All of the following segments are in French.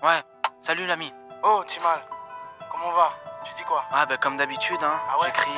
Ouais, salut l'ami. Oh, Timal, comment on va? Tu dis quoi? Ouais, bah comme d'habitude, hein. Ah ouais? J'écris,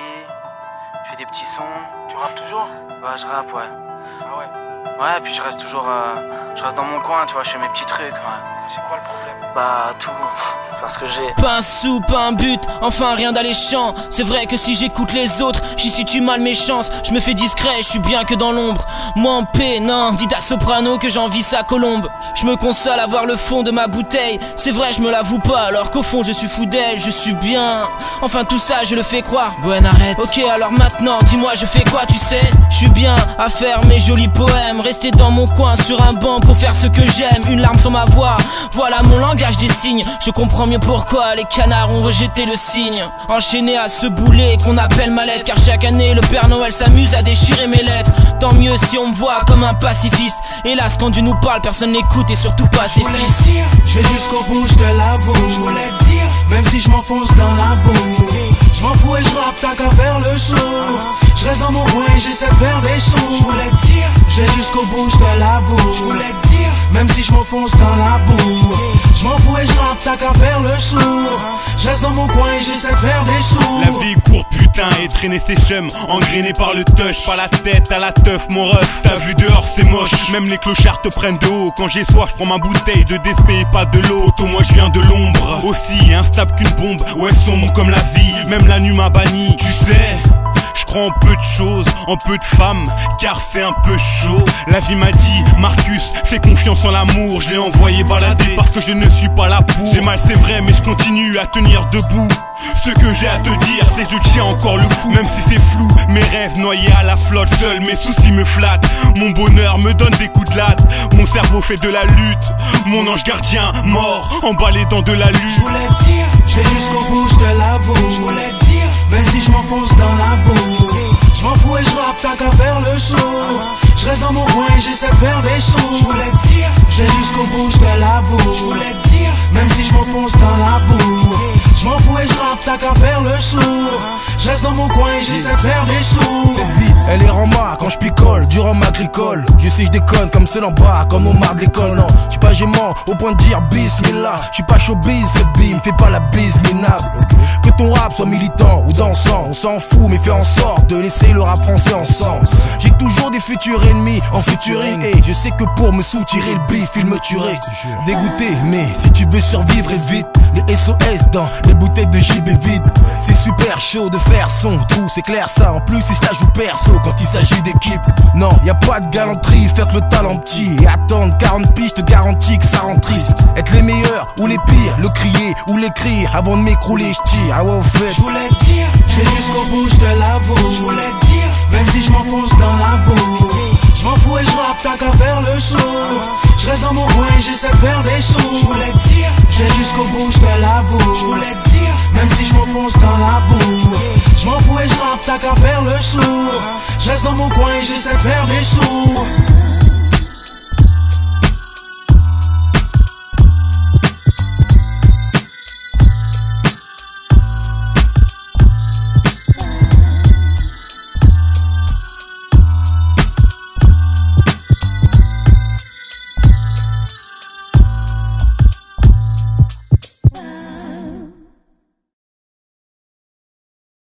je fais des petits sons. Tu rappes toujours? Ouais, je rappe, ouais. Ah ouais? Ouais, puis je reste toujours, je reste dans mon coin, tu vois, je fais mes petits trucs, ouais. C'est quoi le problème? Bah, tout, parce que j'ai... Pas un sou, pas un but, enfin rien d'alléchant. C'est vrai que si j'écoute les autres, j'y situe mal mes chances. Je me fais discret, je suis bien que dans l'ombre. Moi en paix, non, dis à Soprano que j'envie sa colombe. Je me console à voir le fond de ma bouteille. C'est vrai, je me l'avoue pas, alors qu'au fond je suis fou d'elle, je suis bien. Enfin tout ça, je le fais croire. Gwen, arrête. Ok, alors maintenant, dis-moi, je fais quoi, tu sais? Je suis bien à faire mes jolis poèmes. Rester dans mon coin sur un banc pour faire ce que j'aime. Une larme sur ma voix, voilà mon langage des signes. Je comprends mieux pourquoi les canards ont rejeté le signe. Enchaîné à ce boulet qu'on appelle ma lettre. Car chaque année le Père Noël s'amuse à déchirer mes lettres. Tant mieux si on me voit comme un pacifiste. Hélas quand Dieu nous parle personne n'écoute et surtout pas ses fils. Je vais jusqu'au bout, je te l'avoue. Je voulais te dire, même si je m'enfonce dans la boue. Je m'en fous et je rappe, t'as qu'à faire le show. Je reste dans mon coin et j'essaie de faire des sous. Je voulais te dire, je vais jusqu'au bout, je te l'avoue. Je voulais te dire, même si je m'enfonce dans la boue. Je m'en fous et je rappe, t'as qu'à faire le show. Je reste dans mon coin et j'essaie de faire des sous. La vie est courte putain et traîner ses chums. Engrainé par le touch, pas la tête à la teuf mon ref. T'as vu dehors c'est moche, même les clochards te prennent de haut. Quand j'ai soif je prends ma bouteille de DSP et pas de l'eau. Auto moi je viens de l'ombre, aussi instable qu'une bombe. Ouais sombre comme la vie, même la nuit m'a banni. Tu sais, je crois en peu de choses, en peu de femmes, car c'est un peu chaud. La vie m'a dit, Marcus, fais confiance en l'amour. Je l'ai envoyé balader parce que je ne suis pas là pour. J'ai mal c'est vrai mais je continue à tenir debout. Ce que j'ai à te dire, c'est que je tiens encore le coup. Même si c'est flou, mes rêves noyés à la flotte. Seuls mes soucis me flattent, mon bonheur me donne des coups de latte. Mon cerveau fait de la lutte, mon ange gardien mort, emballé dans de la lutte. Je voulais te dire, je vais jusqu'au bout, je te l'avoue. Je voulais te dire, même si je m'enfonce dans la boue. Je m'en fous et je rappe, t'as qu'à faire le show. Je reste dans mon coin et j'essaie de faire des sous. Je voulais te dire, je vais jusqu'au bout, je te l'avoue. Je voulais te dire, même si je m'enfonce dans la boue. Je m'en fous et je rappe, t'as qu'à faire le show. Je reste dans mon coin et j'essaie de faire des sous. Cette vie, elle est en marre quand je picole, du rhum agricole. Je sais je déconne comme ceux d'en bas, comme on marre de l'école. Non, je suis pas gémant au point de dire bismillah. Je suis pas showbiz, c'est bim, fais pas la bise minable. Que ton rap soit militant ou dansant, on s'en fout mais fais en sorte de laisser le rap français ensemble. J'ai toujours des futurs ennemis en featuring et je sais que pour me soutirer le bif, il me tuerait. Dégoûté, mais si tu veux survivre et vite, les SOS dans les bouteilles de JB vides. C'est super chaud de faire son trou, c'est clair ça. En plus si ça joue perso quand il s'agit d'équipe. Non, y a pas de galanterie, faire que le talent petit. Et attendre 40 piges, te garantis que ça rend triste. Être les meilleurs ou les pires, le crier ou l'écrire. Avant de m'écrouler, je tire, ah ouais au fait. Je voulais te dire, je vais jusqu'au bout, je te l'avoue. Je voulais te dire, même si je m'enfonce dans la boue. Je m'en fous et je rappe, t'as qu'à faire le show. Je reste dans mon coin et j'essaie de faire des sous. Je voulais te dire, je vais jusqu'au bout, je te l'avoue. Je voulais te dire, même si je m'enfonce dans la boue. Je m'en fous et je rappe, t'as qu'à faire le show. Je reste dans mon coin et j'essaie de faire des sous.